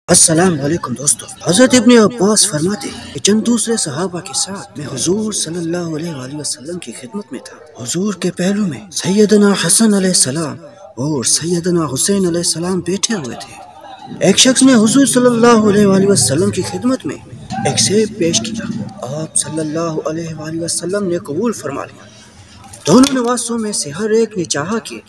السلام علیکم دوستو، حضرت ابن عباس فرماتے ہیں کہ چند دوسرے صحابہ کے ساتھ میں حضور صلی اللہ علیہ وآلہ وسلم کی خدمت میں تھا۔ حضور کے پہلو میں سیدنا حسن علیہ السلام اور سیدنا حسین علیہ السلام بیٹھے ہوئے تھے۔ ایک شخص نے حضور صلی اللہ علیہ وآلہ وسلم کی خدمت میں ایک سیب پیش کیا۔ آپ صلی اللہ علیہ وآلہ وسلم نے قبول فرما لیا۔ دونوں نواسوں میں سے ہر ایک نے چاہا کہ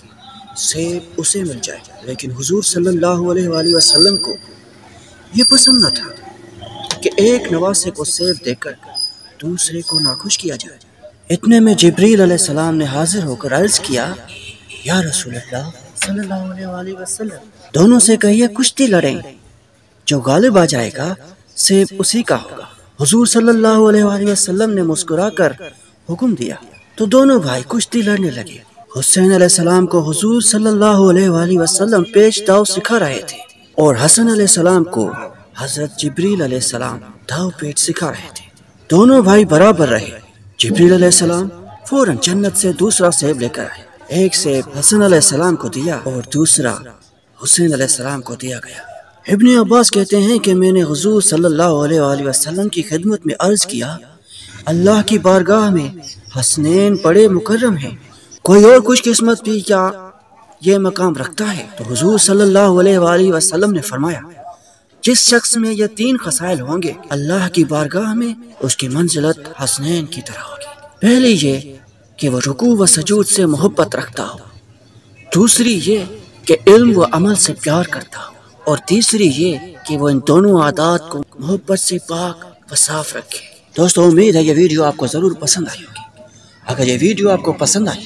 سیب اسے مل جائے، لیکن حضور صلی اللہ علیہ وآلہ وسلم کو یہ پسند نہ تھا کہ ایک نواسے کو سیب دے کر دوسرے کو ناخوش کیا جائے۔ اتنے میں جبریل علیہ السلام نے حاضر ہو کر عرض کیا، یا رسول اللہ صلی اللہ علیہ وآلہ وسلم، دونوں سے کہیے کشتی لڑیں، جو غالب آ جائے گا سیب اسی کا ہوگا۔ حضور صلی اللہ علیہ وآلہ وسلم نے مسکرا کر حکم دیا تو دونوں بھائی کشتی لڑنے لگے۔ حسین علیہ السلام کو حضور صلی اللہ علیہ وآلہ وسلم پیش داؤ سکھا رہے تھے اور حسن علیہ السلام کو حضرت جبریل علیہ السلام داؤ پیچ سکھا رہے تھے۔ دونوں بھائی برابر رہے۔ جبریل علیہ السلام فوراً جنت سے دوسرا سیب لے کر آئے۔ ایک سیب حسن علیہ السلام کو دیا اور دوسرا حسین علیہ السلام کو دیا گیا۔ ابن عباس کہتے ہیں کہ میں نے حضور صلی اللہ علیہ وآلہ وسلم کی خدمت میں عرض کیا، اللہ کی بارگاہ میں حسنین بڑے مکرم ہیں، کوئی اور خوش قسمت بھی کیا یہ مقام رکھتا ہے؟ تو حضور صلی اللہ علیہ وآلہ وسلم نے فرمایا، جس شخص میں یہ تین خصائل ہوں گے اللہ کی بارگاہ میں اس کی منزلت حسنین کی طرح ہوگی۔ پہلی یہ کہ وہ رکوع و سجود سے محبت رکھتا ہو، دوسری یہ کہ علم و عمل سے پیار کرتا ہو، اور تیسری یہ کہ وہ ان دونوں عادات کو محبت سے پاک و صاف رکھے۔ دوستو، امید ہے یہ ویڈیو آپ کو ضرور پسند آئی ہوگی۔ اگر یہ ویڈیو آپ کو پسند آئی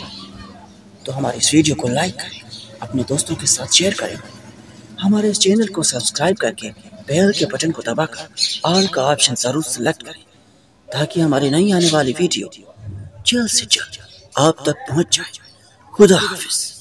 تو ہمارے اس ویڈیو کو لائک کریں، اپنے دوستوں کے ساتھ شیئر کریں، ہمارے اس چینل کو سبسکرائب کر کے بیل کے بٹن کو دبا کر آل کا آپشن ضرور سلیکٹ کریں تاکہ ہماری نئی آنے والی ویڈیو جلد سے جلد آپ تک پہنچ جائے۔ خدا حافظ۔